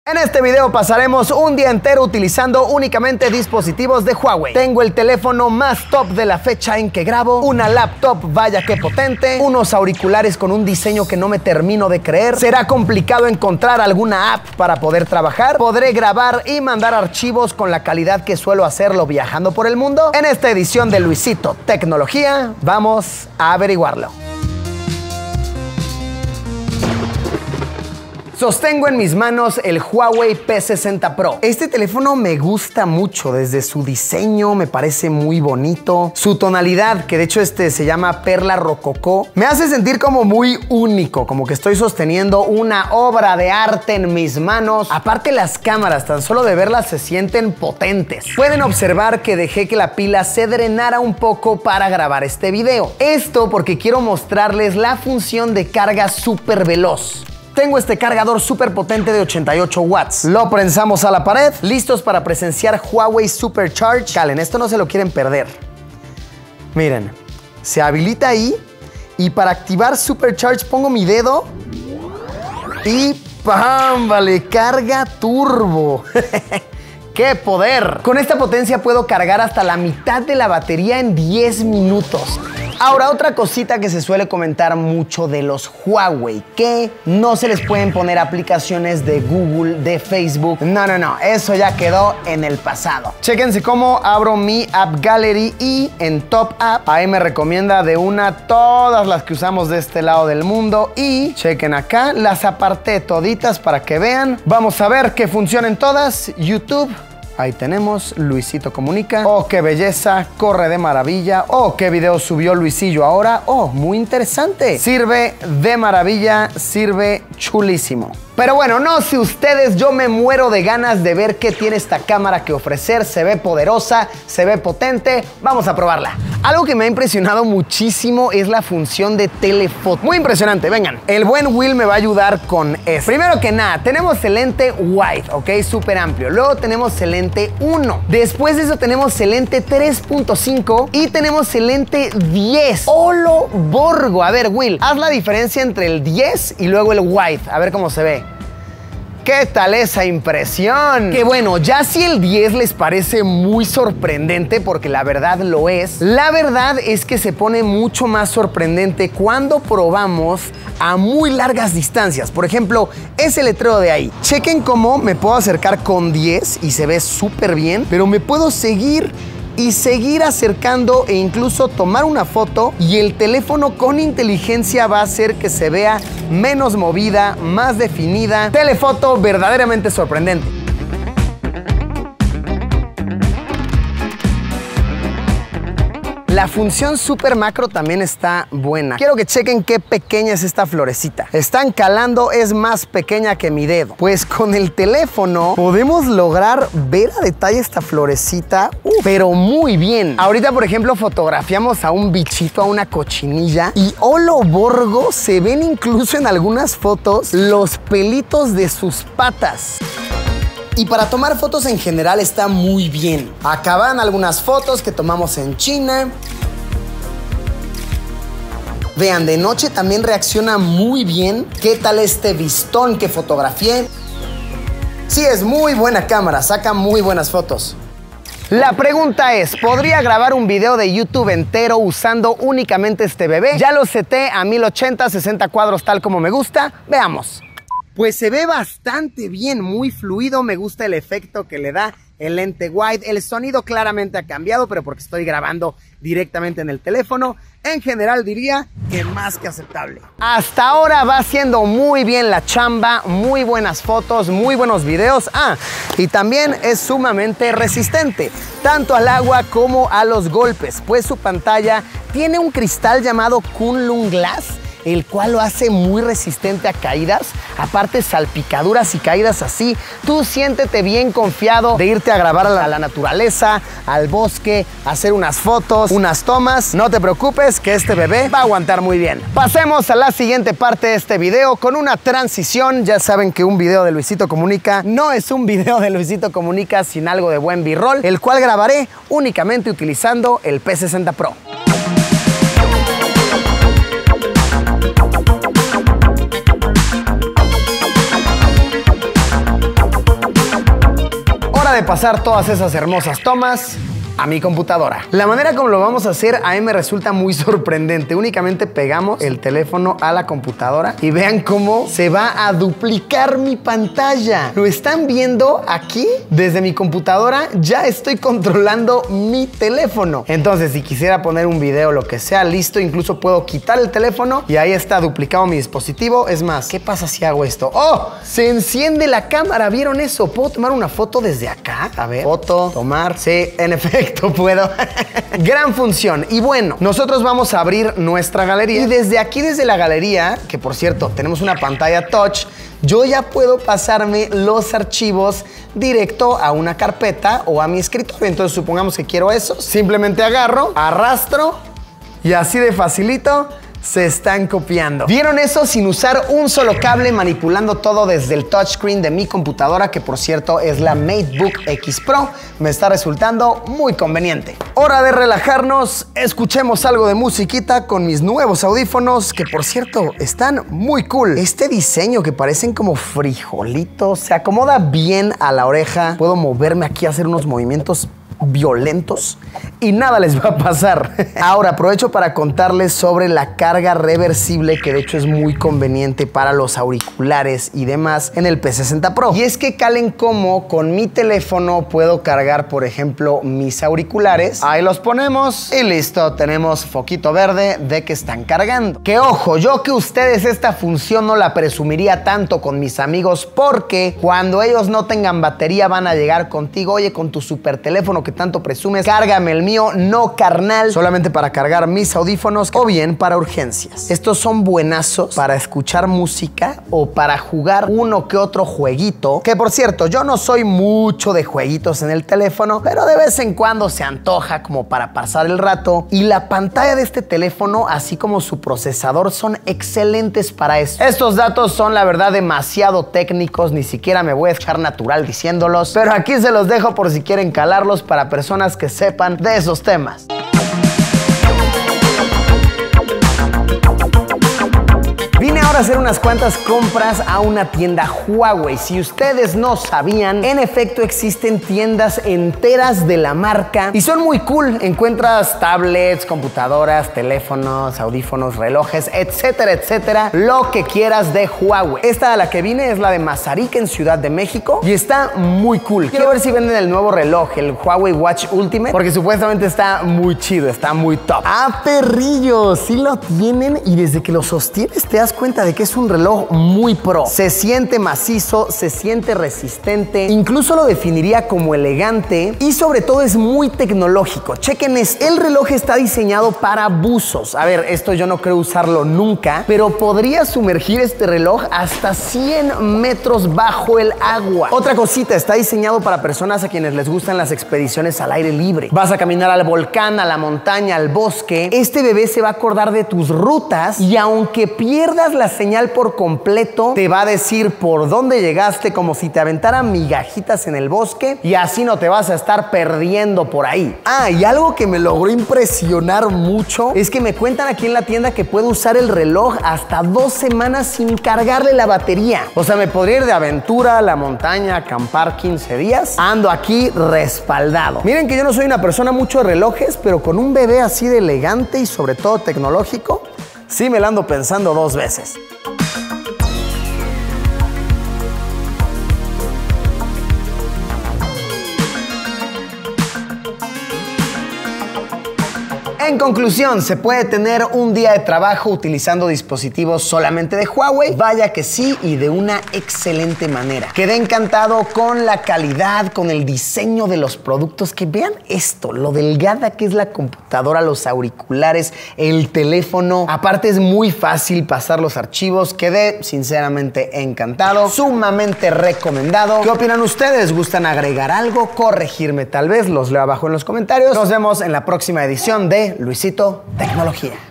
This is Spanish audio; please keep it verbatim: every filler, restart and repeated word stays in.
En este video pasaremos un día entero utilizando únicamente dispositivos de Huawei. Tengo el teléfono más top de la fecha en que grabo, una laptop vaya que potente, unos auriculares con un diseño que no me termino de creer. Será complicado encontrar alguna app para poder trabajar. Podré grabar y mandar archivos con la calidad que suelo hacerlo viajando por el mundo. En esta edición de Luisito Tecnología, vamos a averiguarlo. Sostengo en mis manos el Huawei P sesenta Pro. Este teléfono me gusta mucho, desde su diseño me parece muy bonito. Su tonalidad, que de hecho este se llama Perla Rococó, me hace sentir como muy único, como que estoy sosteniendo una obra de arte en mis manos. Aparte, las cámaras, tan solo de verlas se sienten potentes. Pueden observar que dejé que la pila se drenara un poco para grabar este video. Esto porque quiero mostrarles la función de carga súper veloz. Tengo este cargador súper potente de ochenta y ocho watts. Lo prensamos a la pared, listos para presenciar Huawei Supercharge. Calen, esto no se lo quieren perder. Miren, se habilita ahí y para activar Supercharge pongo mi dedo y ¡pam! Vale, carga turbo. ¡Qué poder! Con esta potencia puedo cargar hasta la mitad de la batería en diez minutos. Ahora, otra cosita que se suele comentar mucho de los Huawei, que no se les pueden poner aplicaciones de Google, de Facebook. No, no, no, eso ya quedó en el pasado. Chéquense cómo abro mi App Gallery y en Top App, ahí me recomienda de una todas las que usamos de este lado del mundo. Y chequen acá, las aparté toditas para que vean. Vamos a ver que funcionen todas. YouTube. Ahí tenemos, Luisito Comunica. Oh, qué belleza, corre de maravilla. Oh, qué video subió Luisillo ahora. Oh, muy interesante. Sirve de maravilla, sirve chulísimo. Pero bueno, no sé ustedes, yo me muero de ganas de ver qué tiene esta cámara que ofrecer. Se ve poderosa, se ve potente. Vamos a probarla. Algo que me ha impresionado muchísimo es la función de telefoto. Muy impresionante, vengan. El buen Will me va a ayudar con eso. Primero que nada, tenemos el lente wide, ok, súper amplio. Luego tenemos el lente uno. Después de eso tenemos el lente tres punto cinco y tenemos el lente diez. ¡Holo Borgo! A ver, Will, haz la diferencia entre el diez y luego el wide. A ver cómo se ve. ¿Qué tal esa impresión? Que bueno, ya si el diez les parece muy sorprendente, porque la verdad lo es, la verdad es que se pone mucho más sorprendente cuando probamos a muy largas distancias. Por ejemplo, ese letrero de ahí. Chequen cómo me puedo acercar con diez y se ve súper bien, pero me puedo seguir y seguir acercando e incluso tomar una foto y el teléfono con inteligencia va a hacer que se vea menos movida, más definida. Telefoto verdaderamente sorprendente. La función super macro también está buena. Quiero que chequen qué pequeña es esta florecita. Están calando, es más pequeña que mi dedo. Pues con el teléfono podemos lograr ver a detalle esta florecita, uh, pero muy bien. Ahorita, por ejemplo, fotografiamos a un bichito, a una cochinilla, y Holo Borgo se ven incluso en algunas fotos los pelitos de sus patas. Y para tomar fotos en general está muy bien. Acá van algunas fotos que tomamos en China. Vean, de noche también reacciona muy bien. ¿Qué tal este vistón que fotografié? Sí, es muy buena cámara, saca muy buenas fotos. La pregunta es, ¿podría grabar un video de YouTube entero usando únicamente este bebé? Ya lo seté a mil ochenta, sesenta cuadros tal como me gusta. Veamos. Pues se ve bastante bien, muy fluido. Me gusta el efecto que le da el lente wide. El sonido claramente ha cambiado, pero porque estoy grabando directamente en el teléfono. En general diría que más que aceptable. Hasta ahora va haciendo muy bien la chamba, muy buenas fotos, muy buenos videos. Ah, y también es sumamente resistente, tanto al agua como a los golpes, pues su pantalla tiene un cristal llamado Kunlun Glass, el cual lo hace muy resistente a caídas. Aparte, salpicaduras y caídas así, tú siéntete bien confiado de irte a grabar a la, a la naturaleza, al bosque, hacer unas fotos, unas tomas. No te preocupes que este bebé va a aguantar muy bien. Pasemos a la siguiente parte de este video con una transición. Ya saben que un video de Luisito Comunica no es un video de Luisito Comunica sin algo de buen B-roll, el cual grabaré únicamente utilizando el P sesenta Pro. Hora de pasar todas esas hermosas tomas a mi computadora. La manera como lo vamos a hacer a mí me resulta muy sorprendente. Únicamente pegamos el teléfono a la computadora y vean cómo se va a duplicar mi pantalla. ¿Lo están viendo aquí? Desde mi computadora ya estoy controlando mi teléfono. Entonces, si quisiera poner un video o lo que sea, listo. Incluso puedo quitar el teléfono y ahí está duplicado mi dispositivo. Es más, ¿qué pasa si hago esto? ¡Oh! Se enciende la cámara. ¿Vieron eso? ¿Puedo tomar una foto desde acá? A ver, foto, tomar. Sí, en efecto puedo. Gran función. Y bueno, nosotros vamos a abrir nuestra galería y desde aquí, desde la galería, que por cierto tenemos una pantalla touch, yo ya puedo pasarme los archivos directo a una carpeta o a mi escritorio. Entonces supongamos que quiero eso, simplemente agarro, arrastro y así de facilito se están copiando. ¿Vieron eso? Sin usar un solo cable, manipulando todo desde el touchscreen de mi computadora, que por cierto es la MateBook X Pro. Me está resultando muy conveniente. Hora de relajarnos. Escuchemos algo de musiquita con mis nuevos audífonos, que por cierto están muy cool. Este diseño que parecen como frijolitos se acomoda bien a la oreja. Puedo moverme aquí, hacer unos movimientos violentos y nada les va a pasar. Ahora aprovecho para contarles sobre la carga reversible, que de hecho es muy conveniente para los auriculares y demás en el P sesenta Pro. Y es que calen como con mi teléfono puedo cargar, por ejemplo, mis auriculares. Ahí los ponemos y listo, tenemos foquito verde de que están cargando. Que ojo, yo que ustedes esta función no la presumiría tanto con mis amigos, porque cuando ellos no tengan batería van a llegar contigo: oye, con tu super teléfono que tanto presumes, cárgame el mío. No, carnal, solamente para cargar mis audífonos o bien para urgencias. Estos son buenazos para escuchar música o para jugar uno que otro jueguito, que por cierto, yo no soy mucho de jueguitos en el teléfono, pero de vez en cuando se antoja como para pasar el rato. Y la pantalla de este teléfono, así como su procesador, son excelentes para eso. Estos datos son la verdad demasiado técnicos, ni siquiera me voy a echar natural diciéndolos, pero aquí se los dejo por si quieren calarlos para personas que sepan de esos temas. Vine ahora a hacer unas cuantas compras a una tienda Huawei. Si ustedes no sabían, en efecto existen tiendas enteras de la marca y son muy cool. Encuentras tablets, computadoras, teléfonos, audífonos, relojes, etcétera, etcétera, lo que quieras de Huawei. Esta a la que vine es la de Mazarik en Ciudad de México y está muy cool. Quiero ver si venden el nuevo reloj, el Huawei Watch Ultimate, porque supuestamente está muy chido, está muy top. ¡Ah, perrillos! Sí lo tienen y desde que lo sostienes te das cuenta de que es un reloj muy pro. Se siente macizo, se siente resistente, incluso lo definiría como elegante y sobre todo es muy tecnológico. Chequen esto, el reloj está diseñado para buzos. A ver, esto yo no creo usarlo nunca, pero podría sumergir este reloj hasta cien metros bajo el agua. Otra cosita, está diseñado para personas a quienes les gustan las expediciones al aire libre. Vas a caminar al volcán, a la montaña, al bosque. Este bebé se va a acordar de tus rutas y aunque pierdas la señal por completo, te va a decir por dónde llegaste, como si te aventaran migajitas en el bosque, y así no te vas a estar perdiendo por ahí. Ah, y algo que me logró impresionar mucho es que me cuentan aquí en la tienda que puedo usar el reloj hasta dos semanas sin cargarle la batería. O sea, me podría ir de aventura a la montaña, acampar quince días. Ando aquí respaldado. Miren que yo no soy una persona mucho de relojes, pero con un bebé así de elegante y sobre todo tecnológico, sí me la ando pensando dos veces. En conclusión, ¿se puede tener un día de trabajo utilizando dispositivos solamente de Huawei? Vaya que sí, y de una excelente manera. Quedé encantado con la calidad, con el diseño de los productos. Que vean esto, lo delgada que es la computadora, los auriculares, el teléfono. Aparte es muy fácil pasar los archivos. Quedé sinceramente encantado, sumamente recomendado. ¿Qué opinan ustedes? ¿Gustan agregar algo? ¿Corregirme tal vez? Los leo abajo en los comentarios. Nos vemos en la próxima edición de Luisito Tecnología.